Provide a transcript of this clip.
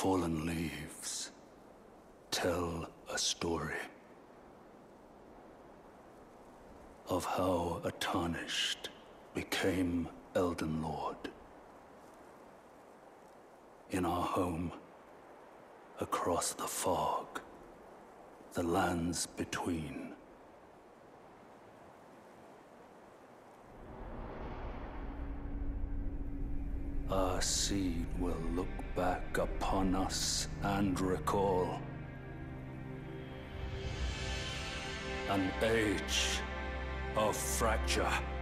fallen leaves tell a story of how a tarnished became Elden Lord. In our home, across the fog, the lands between. Our seed will look back upon us and recall an age of fracture.